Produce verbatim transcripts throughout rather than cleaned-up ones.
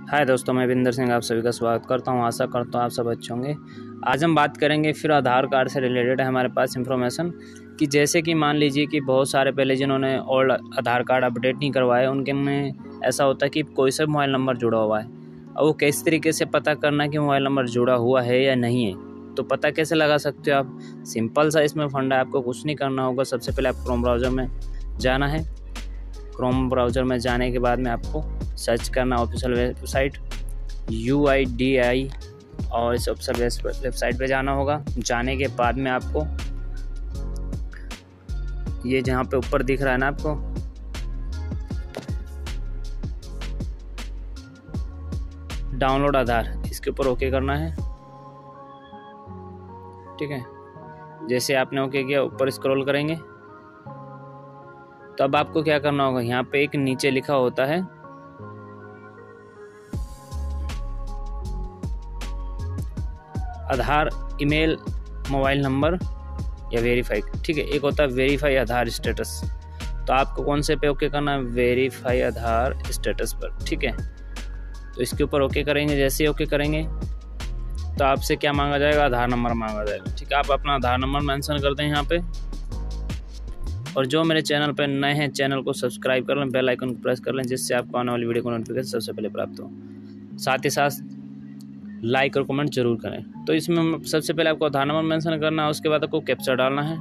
हाय दोस्तों, मैं विंदर सिंह आप सभी का स्वागत करता हूं। आशा करता हूं आप सब अच्छे होंगे। आज हम बात करेंगे फिर आधार कार्ड से रिलेटेड है हमारे पास इन्फॉर्मेशन कि जैसे कि मान लीजिए कि बहुत सारे पहले जिन्होंने ओल्ड आधार कार्ड अपडेट नहीं करवाए उनके में ऐसा होता है कि कोई सा मोबाइल नंबर जुड़ा हुआ है और वो किस तरीके से पता करना कि मोबाइल नंबर जुड़ा हुआ है या नहीं है। तो पता कैसे लगा सकते हो आप? सिंपल सा इसमें फंडा है, आपको कुछ नहीं करना होगा। सबसे पहले आप क्रोम ब्राउज़र में जाना है। क्रोम ब्राउज़र में जाने के बाद में आपको सर्च करना official website U I D I और इस ऑफिशियल वेबसाइट पे जाना होगा। जाने के बाद में आपको ये जहाँ पे ऊपर दिख रहा है ना आपको डाउनलोड आधार, इसके ऊपर ओके करना है। ठीक है, जैसे आपने ओके किया ऊपर स्क्रॉल करेंगे तो अब आपको क्या करना होगा, यहाँ पे एक नीचे लिखा होता है आधार ईमेल मोबाइल नंबर या वेरीफाई। ठीक है, एक होता है वेरीफाई आधार स्टेटस। तो आपको कौन से पे ओके करना है? वेरीफाई आधार स्टेटस पर। ठीक है, तो इसके ऊपर ओके करेंगे। जैसे ही ओके करेंगे तो आपसे क्या मांगा जाएगा? आधार नंबर मांगा जाएगा। ठीक है, आप अपना आधार नंबर मेंशन कर दें यहाँ पे। और जो मेरे चैनल पर नए हैं चैनल को सब्सक्राइब कर लें, बेल आइकन को प्रेस कर लें, जिससे आपको आने वाली वीडियो को नोटिफिकेशन सबसे पहले प्राप्त हो। साथ ही साथ लाइक और कमेंट जरूर करें। तो इसमें सबसे पहले आपको आधार नंबर मेंशन करना है, उसके बाद आपको कैप्चा डालना है।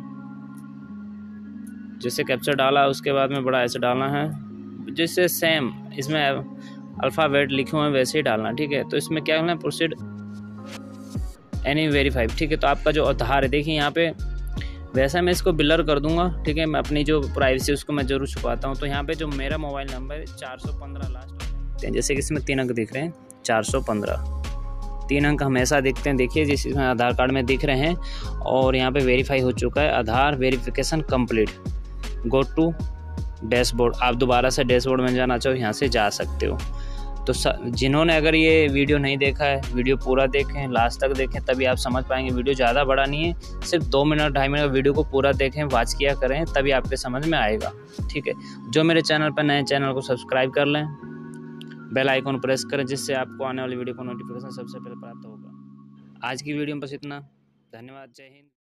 जैसे कैप्चा डाला उसके बाद में बड़ा ऐसे डालना है, जिससे सेम इसमें अल्फ़ाबेट लिखे हुए हैं वैसे ही डालना। ठीक है, तो इसमें क्या करना है? Proceed any verify. ठीक है, तो आपका जो आधार है देखिए यहाँ पे वैसा मैं इसको ब्लर कर दूंगा। ठीक है, मैं अपनी जो प्राइवेसी उसको मैं जरूर छुपाता हूँ। तो यहाँ पे जो मेरा मोबाइल नंबर है चार सौ पंद्रह लास्ट, जैसे कि इसमें तीन अंक दिख रहे हैं, चार सौ पंद्रह तीन अंक हमेशा दिखते हैं। देखिए जिस इसमें आधार कार्ड में दिख रहे हैं और यहाँ पे वेरीफाई हो चुका है। Aadhaar verification complete. Go to dashboard. आप दोबारा से डैशबोर्ड में जाना चाहो यहाँ से जा सकते हो। तो जिन्होंने अगर ये वीडियो नहीं देखा है, वीडियो पूरा देखें, लास्ट तक देखें, तभी आप समझ पाएंगे। वीडियो ज़्यादा बड़ा नहीं है, सिर्फ दो मिनट ढाई मिनट वीडियो को पूरा देखें, वॉच किया करें, तभी आपके समझ में आएगा। ठीक है, जो मेरे चैनल पर नए चैनल को सब्सक्राइब कर लें, बेल आइकन प्रेस करें, जिससे आपको आने वाली वीडियो को नोटिफिकेशन सबसे पहले प्राप्त होगा। आज की वीडियो में बस इतना। धन्यवाद। जय हिंद।